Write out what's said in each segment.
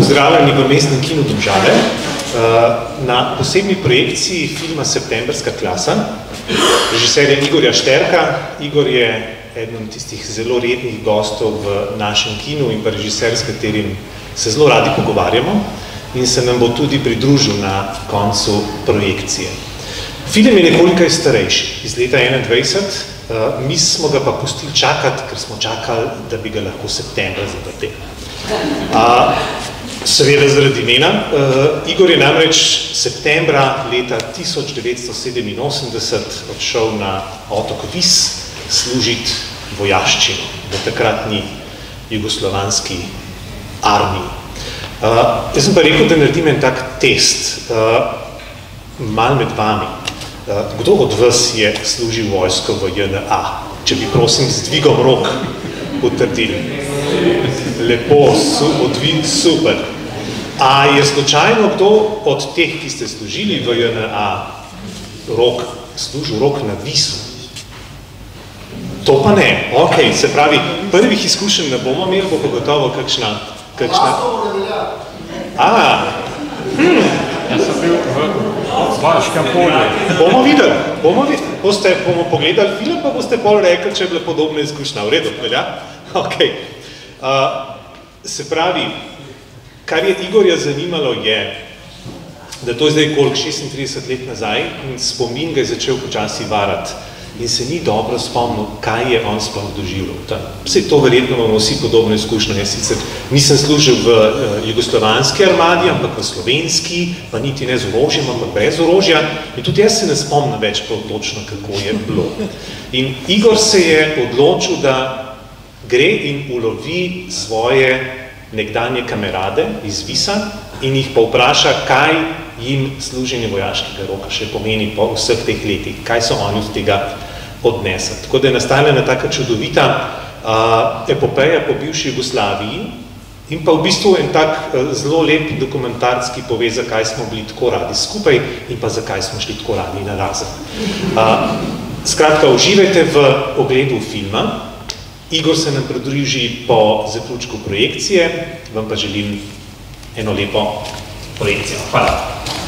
pozdravljeni v mestnem kinu Domžale na posebni projekciji filma Septemberska klasa. Režiser je Igorja Šterka. Igor je eden od tistih zelo rednih gostov v našem kinu in pa režiser, s katerim se zelo radi pogovarjamo in se nam bo tudi pridružil na koncu projekcije. Film je nekoliko starejši, iz leta 2021, mi smo ga pa pustili čakati, ker smo čakali, da bi ga lahko septembra zavrteli. Seveda zaradi imena. Igor je namreč septembra leta 1987 odšel na otok Vis služiti vojaščino v takratni jugoslovanski armiji. Jaz sem pa rekel, da naredim en tak test, malo med vami. Kdo od vas je služil vojsko v JNA? Če bi prosim z dvigom rok potrdili. Lepo, super. A je slučajno kdo od teh, ki ste služili v JNA, služil rok na Visu? To pa ne. Ok, se pravi, prvih izkušenj ne bomo imeli, bo pa gotovo kakšna... Jaz sem bil v Vaškem polju. Bomo videli. Bomo pogledali film, pa boste pol rekli, če je bila podobna izkušnja. V redu, velja? Ok. Se pravi, kar je Igorja zanimalo je, da to je zdaj koliko 36 let nazaj in spomin ga je začel počasi varati in se ni dobro spomnil, kaj je on sploh doživel. Vse to verjetno imamo vsi podobno izkušnjo. Jaz sicer nisem služil v jugoslovanski armadi, ampak v slovenski, pa niti ne z orožjem, ampak brez orožja. In tudi jaz se ne spomnim več točno, kako je bilo. In Igor se je odločil, da gre in ulovi svoje nekdanje kamerade iz Visa in jih pa vpraša, kaj jim služenje vojaškega roka še pomeni po vseh teh letih, kaj so oni od tega odnesli. Tako da je nastala ena taka čudovita epopeja po bivši Jugoslaviji in pa v bistvu en tak zelo lep dokumentarc, ki pove, zakaj smo bili tako radi skupaj in pa zakaj smo šli tako radi narazen. Skratka, uživajte v ogledu filma. Igor se nam pridruži po zaključku projekcije, vam pa želim eno lepo projekcijo. Hvala.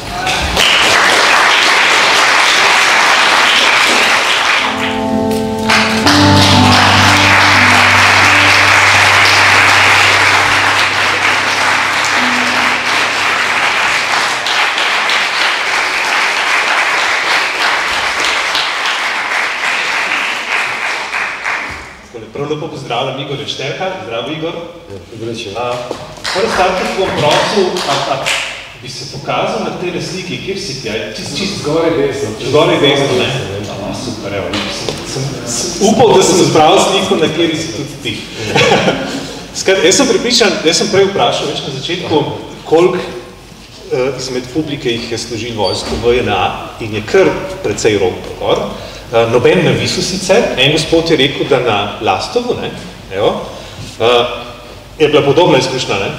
Prav lepo pozdravljam Igorja Šterka. Zdravo, Igor. Prvi stvar, ki bom prosil, bi se pokazal na te sliki, kjer si ti? Čist zgoraj desno. Zgoraj desno, ne? Super, evo. Upal, da sem zbral sliko, na kjeri si tudi ti. Jaz sem pripričan, jaz sem prej vprašal več na začetku, koliko izmed publike jih je služil vojsko v JNA in je kar precej rok pogor. Noben na Visu sicer, en gospod je rekel, da na Lastovu, ne, evo, je bila podobna izkušnja, ne?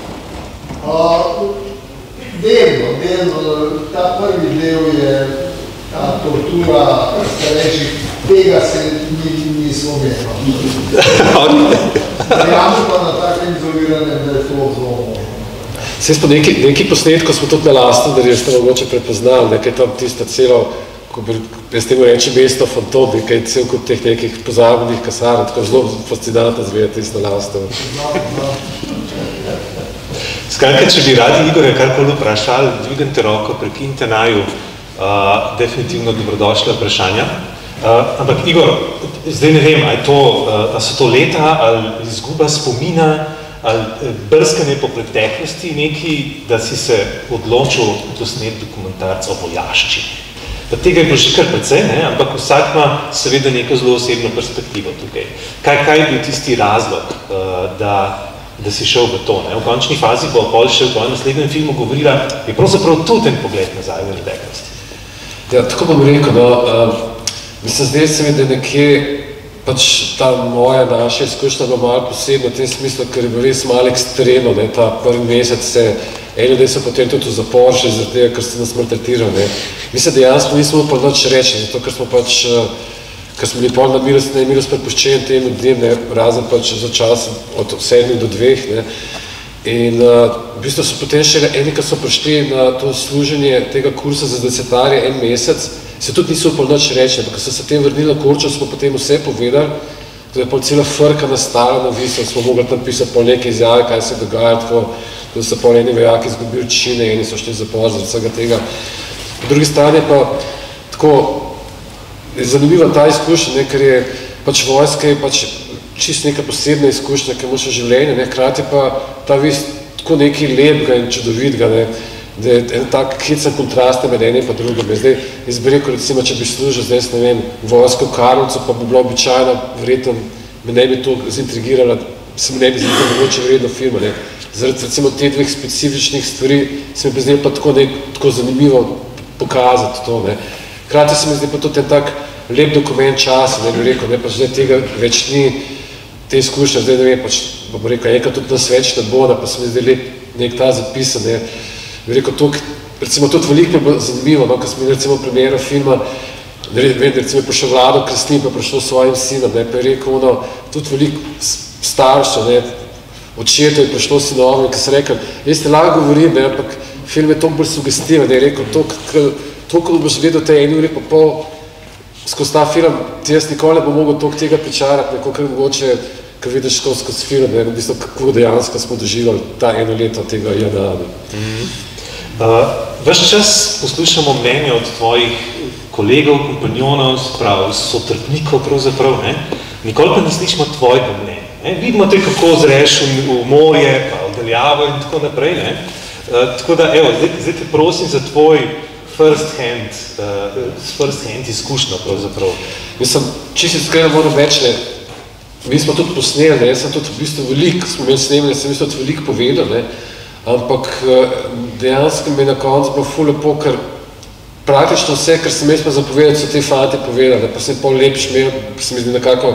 Delno, ta prvi del je ta tortura starejših, tega se nismo imeli. Verjamem pa na takem izoliranem, da je to zelo. Saj smo neki posnetkov smo tudi na Lastovu, da ste mogoče prepoznali, nekaj tam tista celo, jaz temu rečem mesto fantom, nekaj cel kot teh nekih pozabljenih kasarn, tako zelo fascinantno zvedeti tisto na Lastovu. Skratka, če bi radi Igorja karkoli vprašali, dvignite roko, prekinite naju, definitivno dobrodošla vprašanja. Ampak Igor, zdaj ne vem, ali so to leta, ali izguba spomina, ali brskanje po preteklosti neki, da si se odločil posneti dokumentarc o vojaščini. Tega je bilo že kar precej, ampak vsak ima seveda neko zelo osebno perspektivo tukaj. Kaj je bil tisti razlog, da si šel v to? V končni fazi bo pol še v tvojem naslednjem filmu govorila, je pravzaprav tudi en pogled nazaj v preteklosti. Ja, tako bom rekel, mislim, zdaj se mi, da nekje pač ta moja naša izkušnja bo malo posebno v tem smislu, ker je bilo res malo ekstremno, ta prvi mesec se eni ljudje so potem tudi v zapor še zaradi tega, ker ste nas maltretirali. Mislim, dejansko nismo upali nič reči, zato ker smo pač, ker smo bili pol na milost prepuščeni tem ljudem, razen pač za čas od 7 do 2. In v bistvu so potem še eni, ki so prišli na to služenje tega kursa za desetarje en mesec, se tudi niso upali nič reči, ampak ko so se tem vrnili na Korčo, smo potem vse povedali, da je pol cela frka nastala na Visu, smo mogli tam pisati pol neke izjave, kaj se dogaja, tako, da so pol eni vojaki izgubili čine, eni so šli zapor za vsega tega. Po drugi strani pa tako je zanimiva ta izkušnja, ker je pač vojska je pač čisto neka posebna izkušnja, ki imaš v življenju, hkrati pa ta vis tako nekaj lepega in čudovitega, da je en tak hecen kontrast med enim pa drugim. Zdaj, jaz bi rekel, recimo, če bi služil zdaj, ne vem, vojsko v Karlovcu, pa bi bilo običajno, verjetno me ne bi to zintrigirala, se mi ne bi zdaj mogoče vredno filma, ne. Zaradi recimo te dveh specifičnih stvari se mi bi zdaj pa tako zanimivo pokazati to, ne. Hkrati se mi zdaj pa tudi en tak lep dokument časa, ne bi rekel, ne, pa zdaj tega več ni, te izkušnje, zdaj ne vem, pač, bom rekel, enkrat tudi nas več ne bo, pa se mi zdaj nek ta zapisan, ne, bi rekel, recimo tudi veliko mi je bilo zanimivo, no, ko smo recimo premiero filma, vem, da recimo je prišel Vlado Kresnin, pa prišel s svojim sinom, ne, pa je rekel, no, tudi veliko staršev, ne, očetov je prišlo sinovom, ki so rekli, jaz te lahko govorim, ne, ampak film je toliko bolj sugestiven, da je rekel, to, ko boš gledal te 1 uri pa pol, skozi ta film, ti jaz nikoli ne bom mogel toliko tega pričarati, nekako mogoče, ko vidiš skozi film, ne, v bistvu, kako dejansko smo doživali ta 1 leto tega JNA. Ves čas poslušamo mnenje od tvojih kolegov, kompanjonov, sotrpnikov pravzaprav, ne? Nikoli pa ne slišimo tvojega mnenja. Ne? Vidimo te, kako zreš v morje, pa v daljavo in tako naprej. Ne? Tako da, evo, zdaj te prosim za tvoj first hand izkušnjo pravzaprav. Mislim, čisto iskreno moram reči, ne, mi smo tudi posneli, ne, jaz sem tudi v bistvu veliko, smo imeli snemali, sem tudi veliko povedal, ne, ampak dejansko mi je na koncu bilo ful lepo, ker praktično vse, kar sem jaz pa zapovedal, so te fanti povedali, pa sem pol lep šmel, se mi zdi nekako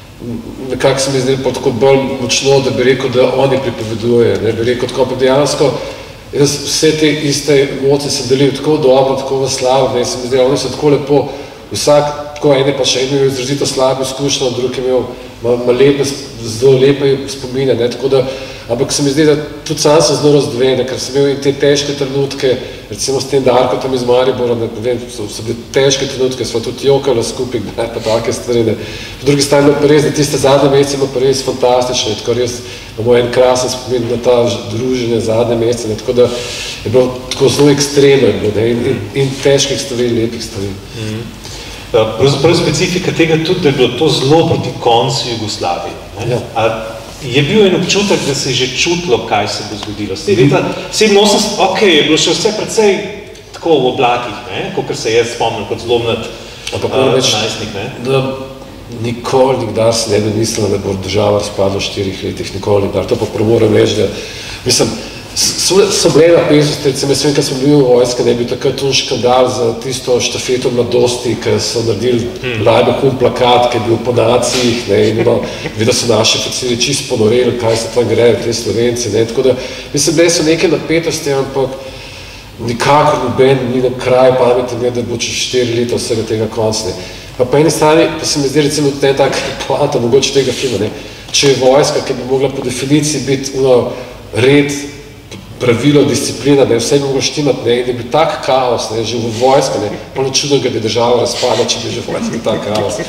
se mi zdi tako bolj močno, da bi rekel, da oni pripovedujejo, ne, bi rekel, tako pa dejansko jaz vse te iste emocije sem delil tako dobro, tako v slavu, ne, se mi zdi, oni so tako lepo, vsak, tako ene pa še eno je izrazito slabo izkušnjo, drug je imel lepe, zelo lepe spomine, ne, tako da, ampak se mi zdi, da tudi sam sem zelo razdvojen, ker sem imel in te težke trenutke, recimo s tem Darko tam iz Maribora, ne vem, so bile težke trenutke, smo tudi jokali skupaj, ne, pa take stvari, ne. Po drugi strani pa res, da tiste zadnje mesece ima pa res fantastične, tako res imamo en krasen spomin na ta druženje zadnje mesece, ne, tako da je bilo tako zelo ekstremno, ne, in težkih stvari, lepih stvari. Pravzaprav specifika tega tudi, da je bilo to zelo proti koncu Jugoslavije. Ja. Je bil en občutek, da se je že čutilo, kaj se bo zgodilo. Ste leta 87, ok, je bilo še vse precej tako v oblakih, ne, kakor se jaz spomnim kot zelo mlad najstnik, ne. Da nikdar se ne bi mislila, da bo država razpadla v 4 letih, nikoli, to pa moram reči, da, mislim, so bile napetosti, recimo, jaz vem, kad smo bili v vojske, ne bi takrat un škandal za tisto štafeto mladosti, ki so naredili najbolj plakat, ki je bil po nacijih, ne, in videl so naši oficiri čisto ponoreli, kaj se tam grejo, te Slovenci, ne, tako da, mislim, bile so neke napetosti, ampak nikakor noben ni na kraj pameti, ne, da bo čez 4 leta vsega tega konc, ne. Pa po eni strani, pa se mi zdi, recimo, ne tak poanta mogoče tega filma, ne, če je vojska, ki bi mogla po definiciji biti red, pravilo, disciplina, da je vse mogo štimati, ne, in je bil tak kaos, ne, že v vojska, ne, polno čudno, da bi država razpada, če bi že vojska tak kaos.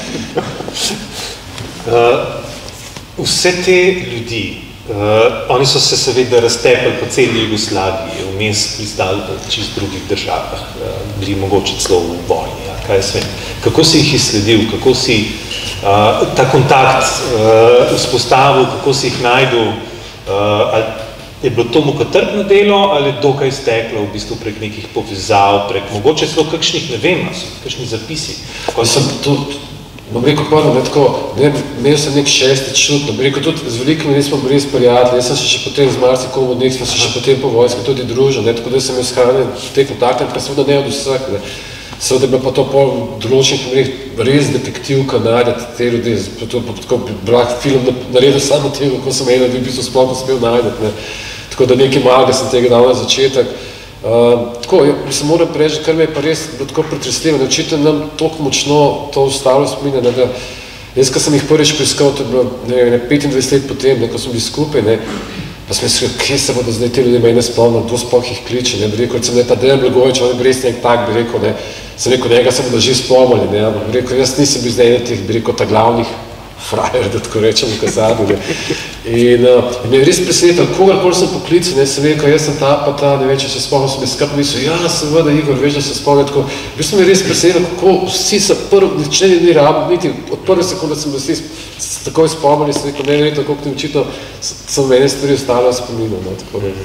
Vse te ljudi, oni so se seveda raztepali po celi Jugoslaviji, vmes pristali v čist drugih državah, bili mogoče celo v vojni, ja, kaj jaz vem. Kako si jih izsledil, kako si ta kontakt vzpostavil, kako si jih najdel, ali je bilo to mukotrpno delo ali dokaj steklo v bistvu prek nekih povezav, prek mogoče celo kakšnih, ne vem, kakšni zapisi? Sem tudi, bom rekel prvo, ne tako, imel sem nek 6. čut, bom rekel tudi z velikimi nismo bili sprijatelji, jaz sem se še potem z marsikom od njih, smo se še potem po vojski tudi družil, ne, tako da sem shranil te kontakte, pa seveda ne od vseh, ne. Seveda je bilo pa to pol določenih primerih res detektivka najdeti te ljudi, tako brak film naredil samo tega, ko sem eno v bistvu sploh uspel najdeti, ne. Tako da nekaj malega sem tega dal na začetek. Tako, mislim, moram reči, kar me je pa res bilo tako pretresljivo, ne, očitno nam toliko močno to ostalo spomine, ne, da jaz, ko sem jih prvič poiskal, to je bilo, ne, 25 let potem, ne, ko smo bili skupaj, ne, Pa sem mislil, kje se bodo zdaj ti ljudje mene spomnili, kdo sploh jih kliče, ne, bi rekel, recimo, ta Dejan Blagojevič, on je res nek tak, bi rekel, ne, sem rekel, njega se bodo že spomnili, ne, ampak bi rekel, jaz nisem bil zdaj ene teh, bi rekel, ta glavnih frajer, da tako rečem, v Kazanu, ne. In me je res presenetil, kogarkoli sem poklical, ne, sem rekel, jaz sem ta, pa ta, ne vem, če se spomnil, sem je skap mislil, ja, seveda, Igor, veš, da se spomnil, tako, v bistvu me je res presenetil, kako vsi so nič ni rabili, niti od prve sekunde sem vsi takoj spomnili, sem rekel, ne verjetno, koliko ti očitno so mene stvari ostalo spominjal, no, tako ne.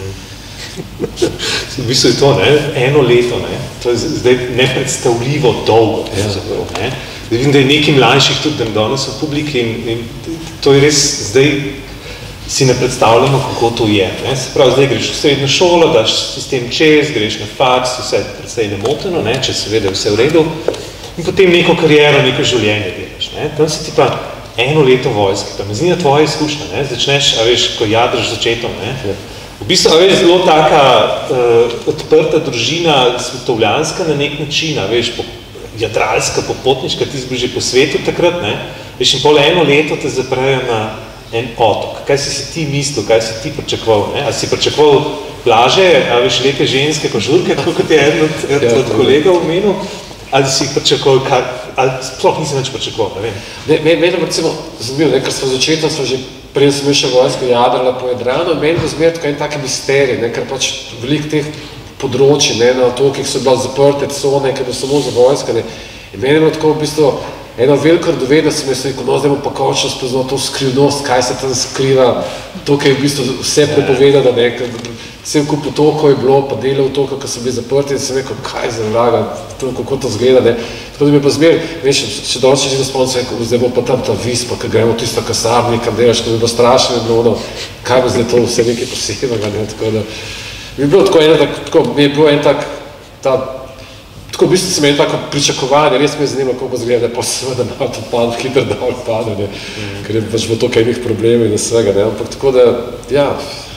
V bistvu je to, ne, eno leto, ne, to je zdaj nepredstavljivo dolgo, ne. Vidim, da je nekaj mlajših tudi danes v publiki in to je res, zdaj si ne predstavljamo, kako to je, ne. Se pravi, zdaj greš v srednjo šolo, daš sistem čez, greš na faks, vse predvsej nemoteno, ne, če seveda vse v redu, in potem neko kariero, neko življenje delaš, ne. Tam si ti pa eno leto vojske, pa me zna tvoja izkušnja, ne, začneš, a veš, ko jadraš začetom, ne. V bistvu, a veš, zelo taka odprta družina, svetovljanska na nek način, a veš, jadralska, popotniška, ti si bil že po svetu takrat, ne, veš, in pol eno leto te zaprejo na en otok. Kaj si ti mislil, kaj si ti pričakoval, ne, a si pričakoval plaže, a veš, lepe ženske kožurke, tako kot je eden od kolegov omenil, ali si pričakoval, ali sploh nisem več pričakoval, ne vem. Mene recimo zanimivo, ker smo začetno že prej sem še vojsko jadrala po Jadranu, meni bo zmer tako en taki misterij, ne, ker pač veliko teh področji, ne, na otokih so bila zaprte cone, ker bo samo za vojska, ne, in meni je bilo tako v bistvu eno veliko radoveda, sem jaz rekel, no, zdaj bom pa končno spoznal to skrivnost, kaj se tam skriva, to, kaj je v bistvu vse prepovedano, ne, ker cel kup otokov je bilo, pa dele otokov, ki so bili zaprti in sem rekel, kaj za vraga, kako to zgleda, ne. Tako da mi je pa zmer, veš, še dolče že spomnim se, zdaj bo pa tam ta Vispa, ki gremo tisto kasarni, kam delaš, ko bi bilo strašno, no, kaj bo zdaj to vse nekaj posebnega, ne, tako da mi je bilo tako, mi je bilo en tak, tako v bistvu sem imel tako pričakovanje, res me je zanimalo, kako zgleda, pa seveda malo to pad, hitro dol pade, ne, ker je pač bilo toliko enih problemov in vsega, ne, ampak tako da, ja,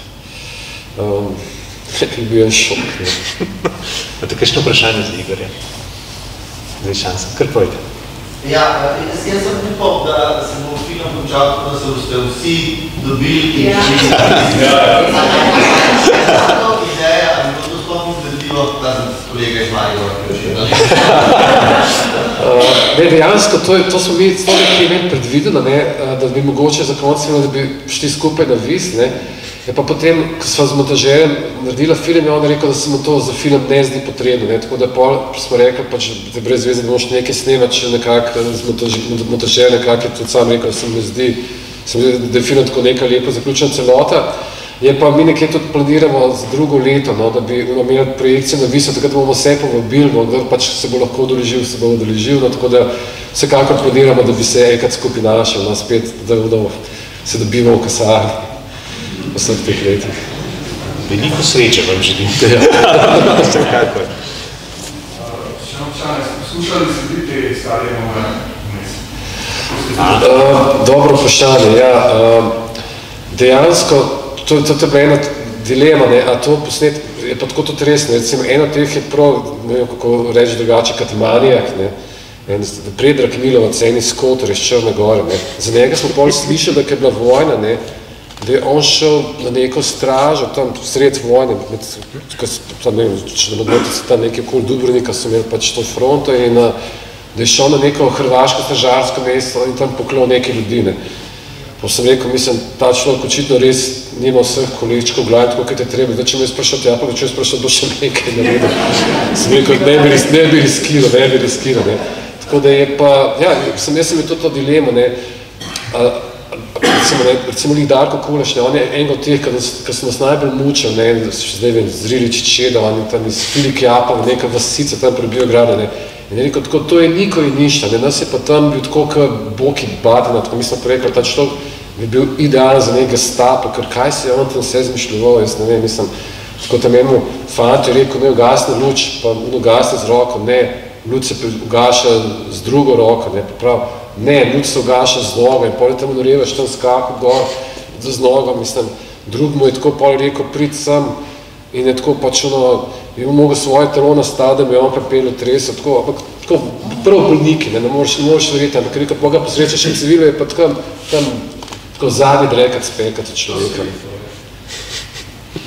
je bil en šok, ne. A te kakšno vprašanje z Igorja? Zdaj šansa, kar pojde. Ja, jaz sem pripomp, da se bo film končal, da se boste vsi dobili in šli. Zato ideja, ali bo to sploh izgledilo, da sem s kolega iz Maribora Ne, dejansko, to smo mi nekaj imeli predvideno, ne, da bi mogoče za konec filma, da bi šli skupaj na Vis, ne. Je pa potem, ko sva z montažerjem naredila film, je on rekel, da se mu to za film ne zdi potrebno, ne, tako da pol smo rekli, pač, da brez veze, da boš nekaj snemati, če nekako z montažerjem nekako je tudi sam rekel, da se mi zdi, da je film tako neka lepa zaključena celota. Je pa mi nekaj tudi planiramo za drugo leto, no, da bi imeli projekcijo na Visu, tako da bomo vse povabili, kdo pač se bo lahko udeležil, se bo udeležil, no, tako da vsekakor planiramo, da bi se enkrat skupaj našel, no, spet, da se dobimo v kasarni. Vseh teh letih. Veliko sreče vam želim. Vsekakor. Še vprašanje, poslušali ste ti te stare nove vmes? Dobro vprašanje, ja. Dejansko, to je bila ena dilema, ne, a to posnet je pa tako tudi res, ne, recimo, eno teh je prav, ne vem, kako reči drugače, Katmanijak, ne, Predrag Milovac, eni skotor iz Črne Gore, ne. Za njega smo pol slišali, da je bila vojna, ne, da je on šel na neko stražo, tam sred vojne, tam nekaj okoli Dubrovnika so imeli pač to fronto in da je šel na neko hrvaško stražarsko mesto in tam poklal nekaj ljudi, ne. Pa sem rekel, mislim, ta človek očitno res nima vseh kolečkov v glavi, tako kot je treba, da če me sprašati, ja, pa da če me sprašati, bo še nekaj naredil. Sem rekel, ne bi riskiral, ne. Tako da je pa, ja, jaz sem je to dilema, ne. Recimo Darko Kuleš, on je enega od teh, ki so nas najbolj mučil, ne, zdaj vem, Zrilič Čeda, on je tam iz Filik Japov, neka vasica tam pri Biogradu, ne, in je rekel, tako, to je niko in ništa, ne, nas je pa tam bil tako, kot Boki Badena, tako mislim pa rekel, ta človek bi bil idealen za nekega Stapo, ker kaj se je on tam vse zmišljoval, jaz ne vem, mislim, tako tam eno fant je rekel, ne, ugasne luč, pa ugasne z roko, ne, luč se ugaša z drugo roko, ne, pa prav, ne, luč se ugaša z nogo in pol je tam narevaš tam skakal gor z nogo, mislim, drug mu je tako pol rekel, prid sem in je tako pač ono, je mogel svoje telo nastaviti, da bi on prepelil tresel, tako, ampak tako prav bolniki, ne moreš verjeti, ampak rekel, pa ga posrečaš in civilo je pa tam tako zadnji drekat spekati človeka.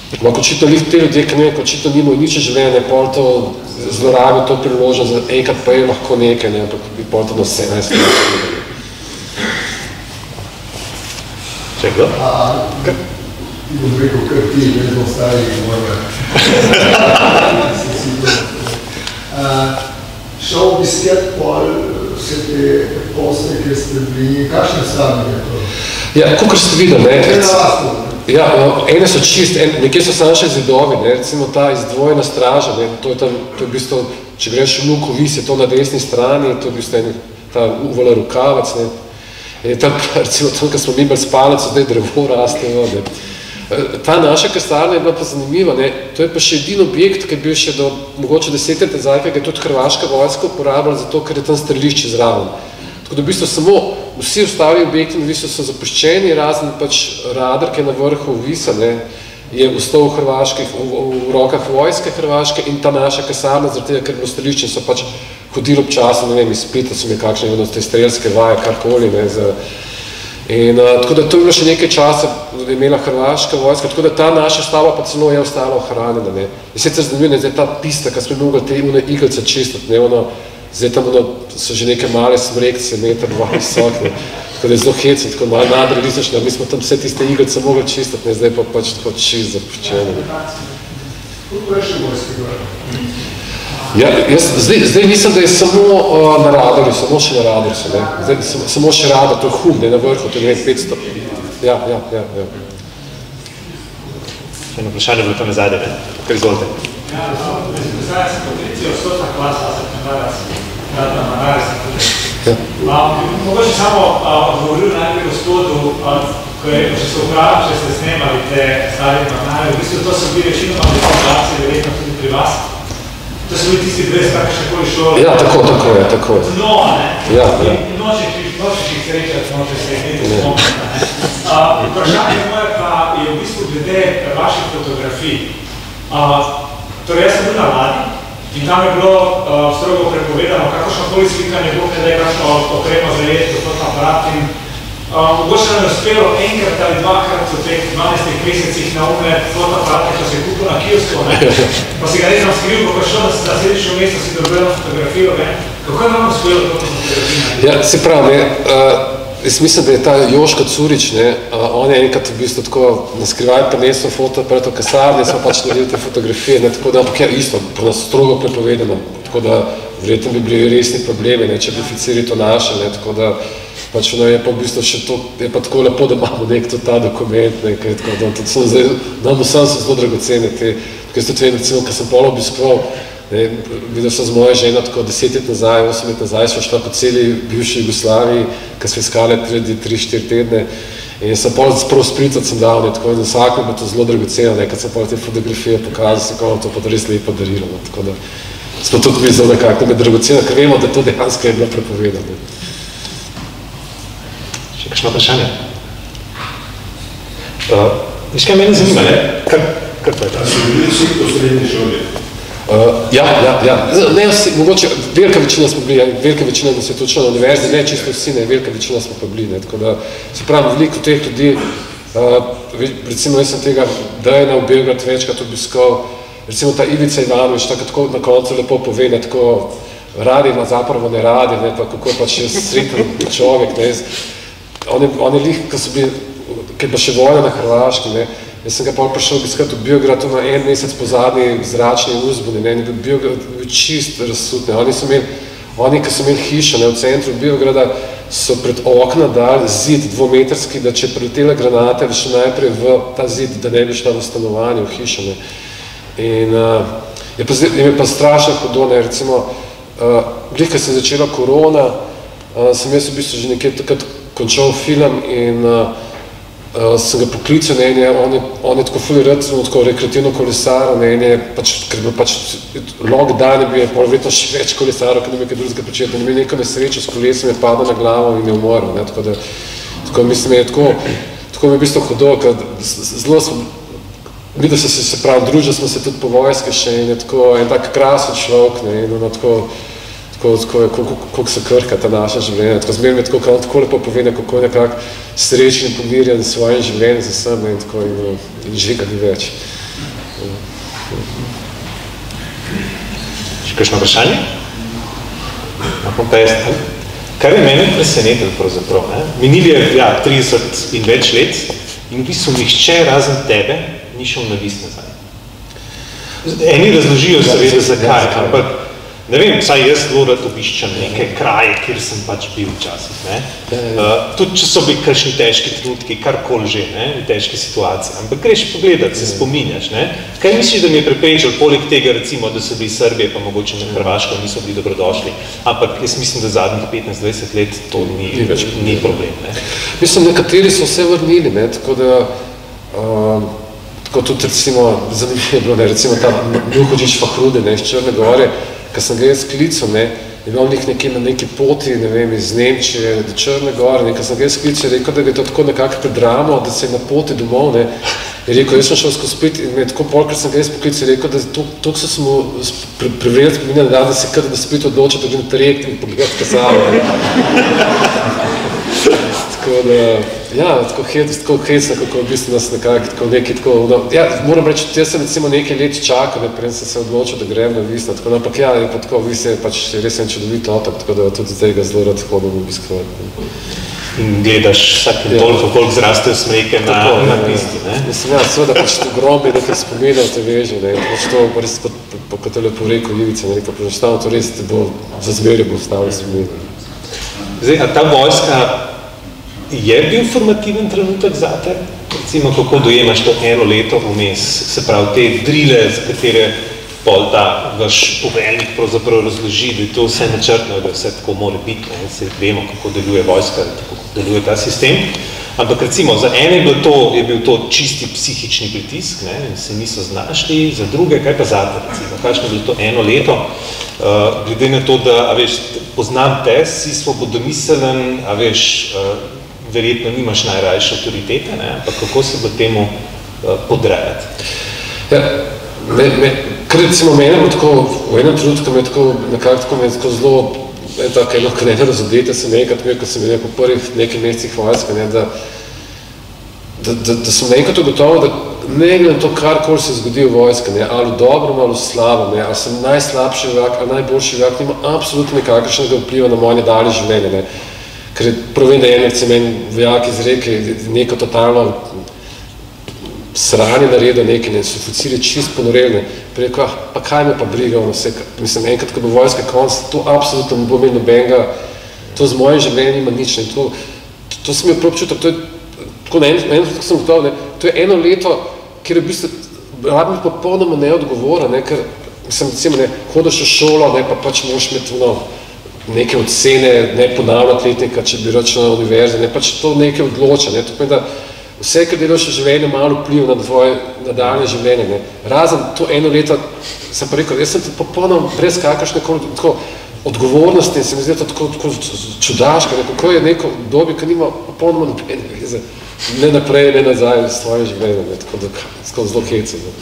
Ampak očitno te ljudje, ki ne vem, očitno nimajo nič življenja, pol to zlorabijo to priložnost, za enkrat pa je lahko nekaj, ne, ampak bi pol to na 17 let. Če kdo? Ti bom rekel, kar ti, vedno stari mojega. Šel obiskat pol vse te posle, ki ste bili, kakšne stane je to? Ja, kakor ste videli, ne? Kaj na vas to? Ja, ene so čist, nekje so samo še zidovi, ne, recimo ta izdvojena straža, ne, to je v bistvu, če greš v Luko vis, je to na desni strani, to je v bistvu ta uvola rukavac, ne, in tam, recimo tam, ko smo mi bili spalec, zdaj drevo rastejo, ne. Ta naša kasarna je bila pa zanimiva, ne, to je pa še edin objekt, ki je bil še do mogoče 10 let nazaj, ki je tudi hrvaška vojska uporabljala, zato ker je tam strelišče zraven. Tako da v bistvu samo vsi ostali objekti na Visu so zapuščeni, razen pač radar, ki je na vrhu Visa, ne, je ostal v rokah vojske hrvaške in ta naša kasarna, zaradi tega, ker je bilo strelišče, so pač hodili občasno, ne vem, iz Splita so mi kakšne te strelske vaje, karkoli, ne, in tako da to je bilo še nekaj časa, da je imela hrvaška vojska, tako da ta naša stavba pa celo je ostala ohranjena, ne. In sicer zanimivo, zdaj ta pista, ki smo mogli te iglice čistiti, ne, zdaj tam so že neke male smrekce, 1,2 metra visok, ne, tako da je zelo hecno, tako malo nadrealistično, mi smo tam vse tiste iglice mogli čistiti, ne, zdaj pa pač tako čist zapuščeno. Koliko je še vojske gora? Ja, zdaj mislim, da je samo na radarju, samo še na radarju so, ne, zdaj samo še radar, to je hum, ne, na vrhu, to je 500. Ja. Še eno vprašanje bilo tam nazadje, ne? Kar izvolite. Ja, zdaj sem Patricio, 100. klasa, Radna Manare sem tudi. Mogoče samo odgovoril najprej gospodu, ko je, če se upravljam, če ste snemali te stare Manare, v bistvu to so bili večinoma demonstracije, verjetno tudi pri vas. To so bili tisti brez kakšnekoli šole. Ja, tako je. No, ne? Ja. Nočeš jih srečati, nočeš se jih nekaj spomniti, ne? Vprašanje moje pa je v bistvu glede vaših fotografij. Torej, jaz sem bil na vladi in tam je bilo strogo prepovedano, kakršnokoli slikanje, bog ne da je kakšno opremo zajeti, gospod aparat in mogoče nam je uspelo enkrat ali dvakrat v teh 12 mesecih na ume fotoaparate, ko se je kupil na kiosko, ne? Pa si ga nekam skril, ko pa šel na sledično mesto, si dobil na fotografijo, ne? Kako je vam uspelo to fotografijo? Ja, se pravi, jaz mislim, da je ta Joško Curič, ne, on je enkrat v bistvu tako naskrivaj prinesel fotoaparat v kasarni, smo pač naredili te fotografije, ne, tako da, ampak je isto, po nas strogo prepovedano, tako da verjetno bi bili resni problemi, ne, če bi oficiri to našli, ne, tako da pač ono je pa v bistvu še to, je pa tako lepo, da imamo nek ta dokument, ne, kaj tako, da so zdaj, nam vsem so zelo dragocene te, tako jaz tudi vem, recimo, ko sem pol obiskoval, ne, videl sem z mojo ženo tako 10 let nazaj, 8 let nazaj, smo šla po celi bivši Jugoslaviji, ko smo iskali 3-4 tedne in sem pol spravo spricat sem dal, ne, tako in vsako je to zelo dragoceno, ne, kad sem pol te fotografije pokazal, se kao to pa res lepo darilo, ne, tako da smo tudi mi zelo nekako, da je dragoceno, ker vemo, da to dejansko je bilo prepovedano. Še kakšno vprašanje? Viš kaj mene zanima, ne? Kar pa je ta? So bili vsi po srednji šoli? Ja. Ne vsi, mogoče, velika večina smo bili, velika večina nas je tudi šla na univerzi, ne čisto vsi, ne, velika večina smo pa bili, ne, tako da se pravi, veliko teh ljudi, recimo jaz sem tega Dejna v Beograd večkrat obiskal, recimo ta Ivica Ivanović, tako na koncu lepo pove, ne, tako radi ima zapravo ne radi, ne, pa kako pač je sreten človek, ne, on je lih, ko so bili, ki je pa še vojna na Hrvaški, ne, jaz sem ga pa prišel obiskati v Beogradu na en mesec po zadnji zračni uzbuni, ne, in je Beograd čist razsut, ne, oni, ki so imeli hišo, ne, v centru Beograda, so pred okna dali zid dvometrski, da če priletele granate, da še najprej v ta zid, da ne bi šla v stanovanje, v hišo, ne. In je pa strašno hudo, ne, recimo, glih, ko se je začela korona, sem jaz v bistvu že nekaj takrat končal film in sem ga poklical, ne, on je tako fuli rad, tako rekreativno kolesaro, ne, in je pač, ker je bil pač lockdown, je bil verjetno še več kolesarov, ker ne bi kaj drugega početi, in je imel neko nesrečo s kolesom, je padal na glavo in je umoril, ne, tako da, mislim, je tako mi je v bistvu hudo, ker zelo smo, videl se pravi, družili smo se tudi po vojske še in je tako en tak krasen človek, ne, in ono tako, koliko se krka ta naša življenja. Tako zmerno je tako, kaj on tako lepo pove, kako je nekako srečen in pomirjen s svojim življenjem za sebe in tako in žiga ni več. Še kakšno vprašanje? Kar je mene presenetilo pravzaprav, minili je 30 in več let in v bistvu nihče razen tebe ni šel na vis nazaj. Eni razložijo seveda zakaj, ampak ne vem, vsaj jaz zelo rad obiščam neke kraje, kjer sem pač bil včasih. Tudi če so bili kakšni težki trenutki, karkoli že, v težki situaciji, ampak greš pogledat, se spominjaš. Kaj misliš, da mi je preprečil, poleg tega recimo, da so bili Srbije, pa mogoče na Hrvaško niso bili dobrodošli, ampak jaz mislim, da zadnjih 15-20 let to ni problem. Mislim, nekateri so vse vrnili, tako da tako tudi recimo, zanimivo je bilo, recimo ta Nuhodžić Fahrudi iz Črne Gore, ko sem ga jaz klical, je bil nekje na neki poti, ne vem, iz Nemčije do Črne Gore, ko sem ga jaz klical, je rekel, da je to tako nekako predramo, da se je na poti domov, je rekel, jaz sem šel skozi Split in me je tako polkrat sem ga jaz poklical, je rekel, da toliko so se mu prevrjeli spominjali, da se kar da Split odločil, da gre na trajekt in pogledati kasalo. Tako da, ja, tako hecno, kako v bistvu nas nekako nekaj tako, ja, moram reči, jaz sem recimo nekaj let čakal, preden sem se odločil, da grem na Visno, tako, ampak ja, je pa tako, Vis je pač res en čudovit otok, tako da tudi zdaj ga zelo rad hodim obiskovati. In gledaš vsakim toliko, koliko zrastejo smreke na pisti, ne? Mislim, ja, seveda pač to grobi nekaj spominov te veže, ne, pač to res, kot je lepo rekel Ivica, ne, rekel, prenaštavno, to res te bo, za zmerje bo vstavljeno spominov. Zdaj, a ta vojska je bil formativen trenutek zate? Recimo, kako dojemaš to eno leto vmes, se pravi, te drile, za katere pol ta vaš poveljnik pravzaprav razloži, da je to vse načrtno, da vse tako mora biti, se vemo, kako deluje vojska, kako deluje ta sistem. Ampak recimo, za ene je bil to čisti psihični pritisk, in se niso znašli, za druge, kaj pa zate, recimo, kakšno je bilo to eno leto, glede na to, da, a veš, poznam te, si svobodomiselen, a veš, verjetno nimaš najrajše avtoritete, ampak kako se bo temu podrejati? Ja, kar recimo mene bo tako, v enem trenutku me tako, nekako me tako zelo, tako eno, ko ne razodete se nekrat, ko sem imel po prvih nekaj mesecih vojska, da sem nekrat ugotovil, da ne glede na to, karkoli se zgodi v vojska, ali dobro, ali slabo, ali sem najslabši vojak, ali najboljši vojak, nima absolutno nekakršnega vpliva na moje nadaljnje življenje. Ker prav vem, da je en vojak izreke neko totalno sranje naredil nekaj, so oficirji čist ponoreli, pa rekel, pa kaj me pa briga, mislim, enkrat, ko bo vojska konc, to absolutno ne bo imel nobenega, to z mojim življenjem ima nič, to sem imel prav občutek, to je, tako na eno sem gotov, to je eno leto, kjer je v bistvu rabim popolnoma neodgovoren, ker, mislim, recimo, hodiš v šolo, pa pač moraš imeti, neke ocene, ne ponavljati letnika, če bi račel na univerzi, pač to nekaj odloča, to pomeni, da vse, kar delaš v življenju, malo vpliv na tvoje nadaljnje življenje, Razen to eno leto, sem pa rekel, jaz sem popolnoma brez kakršne odgovornosti in se mi zdi to tako čudaško, kako je neko obdobje, ki nima popolnoma nobene veze, ne naprej, ne nazaj s tvojim življenjem, tako da zelo hecno.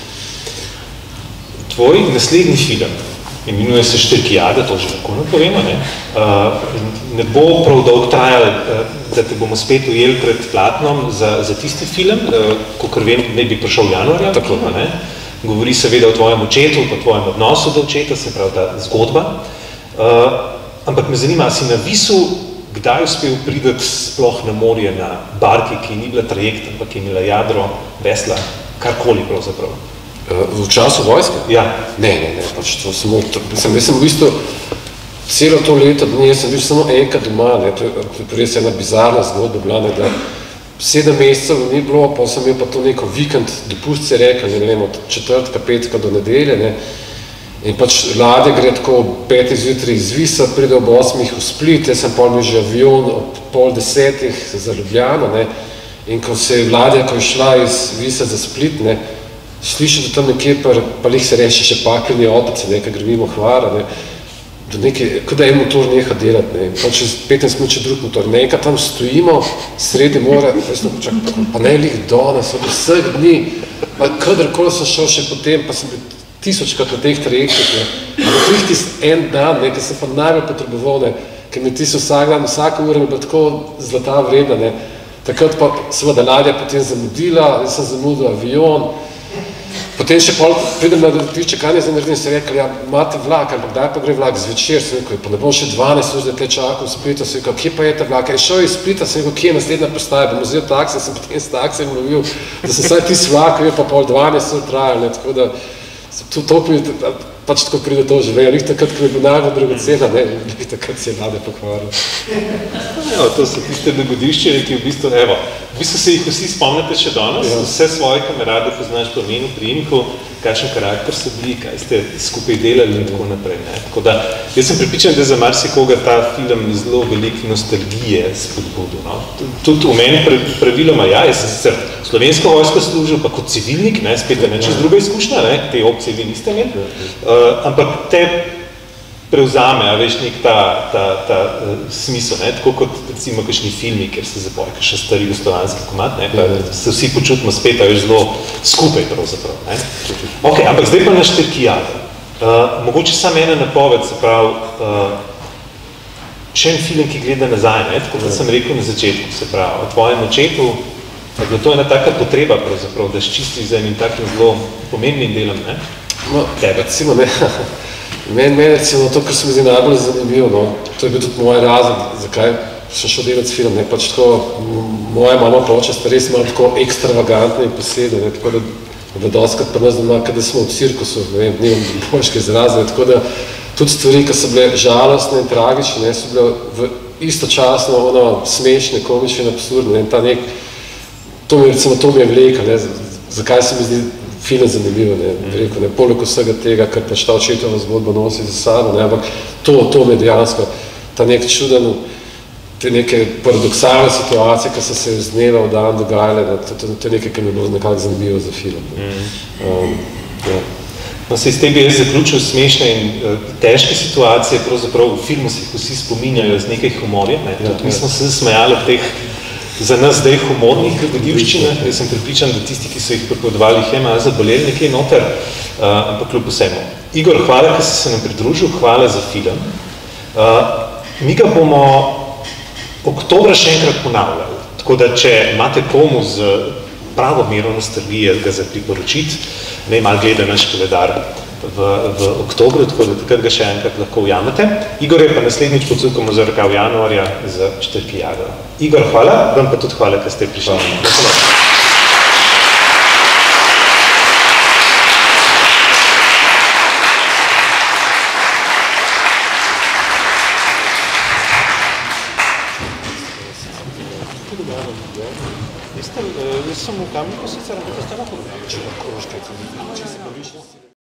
Tvoj naslednji film, imenuje se Štrikijada, to že lahko napovemo, ne bo prav dolgo trajalo, da te bomo spet ujeli pred platnom za tisti film, kakor vem, ne bi prišel januarja, govori seveda o tvojem očetu, o tvojem odnosu do očeta, se pravi ta zgodba, ampak me zanima, si na Visu kdaj uspel prideti sploh na morje na barki, ki ni bila trajekt, ampak je imela jadro, vesla, karkoli pravzaprav? V času vojske? Ja. Ne, pač to samo, sem v bistvu celo to leto dni, jaz sem bil samo enkrat doma, to je res ena bizarna zgodba bila, da 7 mesecev ni bilo, pa sem imel pa to neko vikend dopust, se rekel, ne vem, od četrtka, petka do nedelje, in pač ladja gre tako 5 zjutraj iz Visa, pride ob 8 v Split, jaz sem pol bil že avion ob 9:30 za Ljubljano, in ko se je ladja, ko je šla iz Visa za Split, slišal, da tam nekje, pa lih se reče še Pakleni otoci, nekaj gre mimo Hvara, kot da je motor neha delati, pa čez 15 minut še drug motor, nekaj tam stojimo, sredi mora, pa ne lih danes, od vseh dni, kadarkoli sem šel še potem, pa sem bil 1000krat v teh trajektih, ampak to jih tisti en dan, ker sem pa najbolj potreboval, ker mi tisti vsak dan, vsaka ura mi bila tako zlata vredna, takrat pa seveda ladja potem zamudila, jaz sem zamudil avion, Potem še pol pridem na letišče, kaj ne zdaj naredim, se rekli, ja, imate vlak, ampak kdaj pa gre vlak zvečer, sem rekel, pa ne bom še 12 ur, da tle čakal v Splitu, sem rekel, kje pa je ta vlak, je šel iz Splita, sem rekel, kje je naslednja postaja, bom vzel taksi, sem potem s taksijem lovil, da sem saj tisti vlak, je pa pol 12 ur trajal, ne, tako da to pač tako pride to živejo, njih takrat, ko je bil najbolj dragocena, ne, njih takrat se je nade pokvaril. Evo, to so tiste dogodivščine, ki v bistvu se jih vsi spomnite še danes, vse svoje kamerade poznaš po imenu, priimku, kakšen karakter so bili, kaj ste skupaj delali in tako naprej. Ne. Tako da, jaz sem pripričan, da za marsikoga ta film zelo veliko nostalgije spodbudil. No. Tudi v meni praviloma, ja, jaz sem sicer slovensko vojsko služil, pa kot civilnik, ne, spet je čez druga izkušnja, ne, te opcije vi niste imeli, ampak te prevzame, a veš, nek ta smisel, ne, tako kot recimo kakšni filmi, kjer se zapoje kakšen stari gostovanski komad, ne, pa se vsi počutimo spet, a veš, zelo skupaj pravzaprav, ne. Ok, ampak zdaj pa naš Terkijada. Mogoče samo ena napoved, se pravi, še en film, ki gleda nazaj, ne, tako kot sem rekel na začetku, se pravi, o tvojem očetu, da to je ena taka potreba pravzaprav, da ščistiš z enim takim zelo pomembnim delom, ne? No, recimo, ne. Meni recimo to, kar se mi zdi najbolj zanimivo, no, to je bil tudi moj razlog, zakaj sem šel delati film, ne, pač tako, moja mama pa oče sta res malo tako ekstravagantne in posebne, ne, tako da dostakrat pa nas doma, kada smo v cirkusu, ne vem, nimam boljške izraze, tako da tudi stvari, ki so bile žalostne in tragične, ne, so bile v istočasno ono smešne, komične in absurdne, ne, ta nek, to mi je vleka, ne, zakaj se mi zdi film zanimivo, ne, rekel, ne, poleg vsega tega, kar pač ta očetova zgodba nosi za sabo, ne, ampak to me dejansko, ta nek čuden, te neke paradoksalne situacije, ki so se iz dneva v dan dogajale, to je nekaj, ki mi je bilo nekako zanimivo za film. Ja. No, se iz te bi jaz zaključil smešne in težke situacije, pravzaprav v filmu se jih vsi spominjajo z nekaj humorja, ne, tudi mi smo se zasmejali v teh za nas zdaj humornih dogodivščinah, jaz sem pripričan, da tisti, ki so jih pripovedovali, jih je malo zaboleli nekaj noter, ampak kljub vsemu. Igor, hvala, ker si se nam pridružil, hvala za film. Mi ga bomo oktobra še enkrat ponavljali, tako da če imate komu z pravo mero nostalgije ga za priporočiti, ne malo gleda naš koledar v oktobru, tako da takrat ga še enkrat lahko ujamete. Igor je pa naslednjič pocukamo za rokav januarja za Terkijado. Igor, hvala, vam pa tudi hvala, ker ste prišli. Jaz sem v Kamniku sicer, ampak ostalo